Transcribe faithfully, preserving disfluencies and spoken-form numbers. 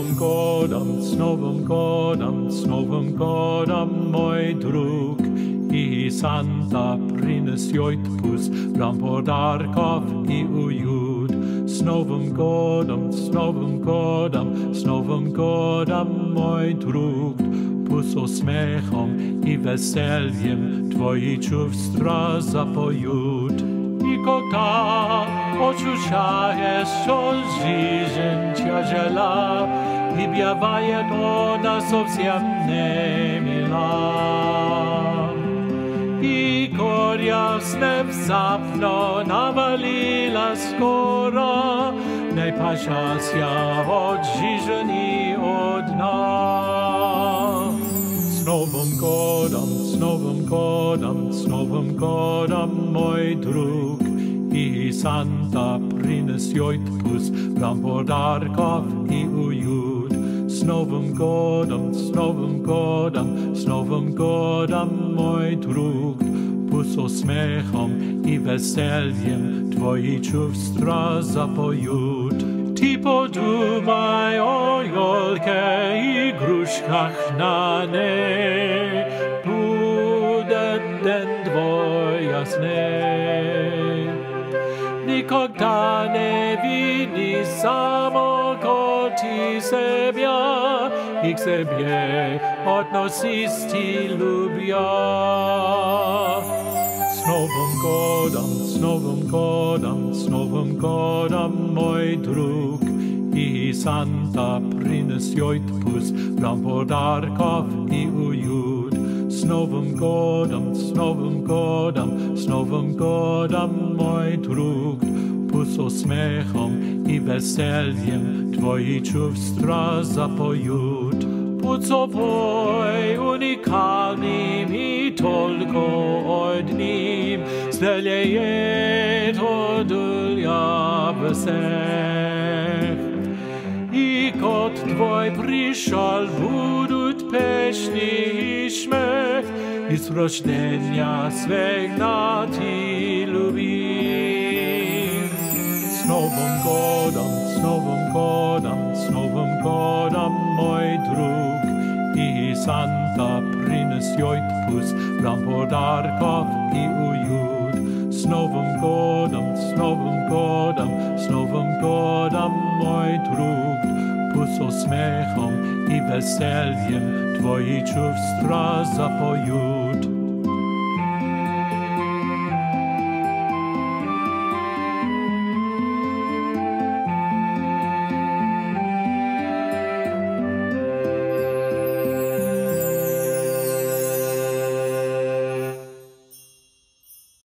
Nowym godem, z Nowym godem, z Nowym godem, mój drug. I Santa przyniósł odpust, bram podarków i ujut. Z Nowym godem, z Nowym godem, z Nowym godem, mój drug. Pus uśmiechom i weseljem Twoje czувства zapojut. I когда ощущаешь, что жизнь тяжела, и бывает она совсем не мила. И горя внезапно навалилась скоро, не пожалься от жизни одна. С Новым годом, с Новым годом, с Новым годом, мой друг. И Санта принесет отпуск, бram подарков и уют. С Новым годом, с Новым годом, с Новым годом, мой друг. Пусть усмехом и весельем Твои чувства запоют. Ты подумай о елке и игрушках на ней. Будет день твой ясный. Никогда не вини самого ты себя, и к себе относись ты любя. С Новым годом, с Новым годом, с Новым годом, мой друг. И Санта принесет отпуск, бram подарков и уют. С Новым годом, с Новым годом, с Новым годом, мой друг. Пусть усмехом и весельем Твои чувства запоют. Будь собой уникальным и только одним сделает одуля всех. И год Твой пришел, будут песни и смех, и с рождения свегна Ты любим. С Новым годом, с Новым годом, с Новым годом, мой друг. И Санта принесет отпуск, бram подарков и уют. С Новым годом, с Новым годом, с Новым годом, мой друг. Пусть усмехом и весельем Твои чувства запоют.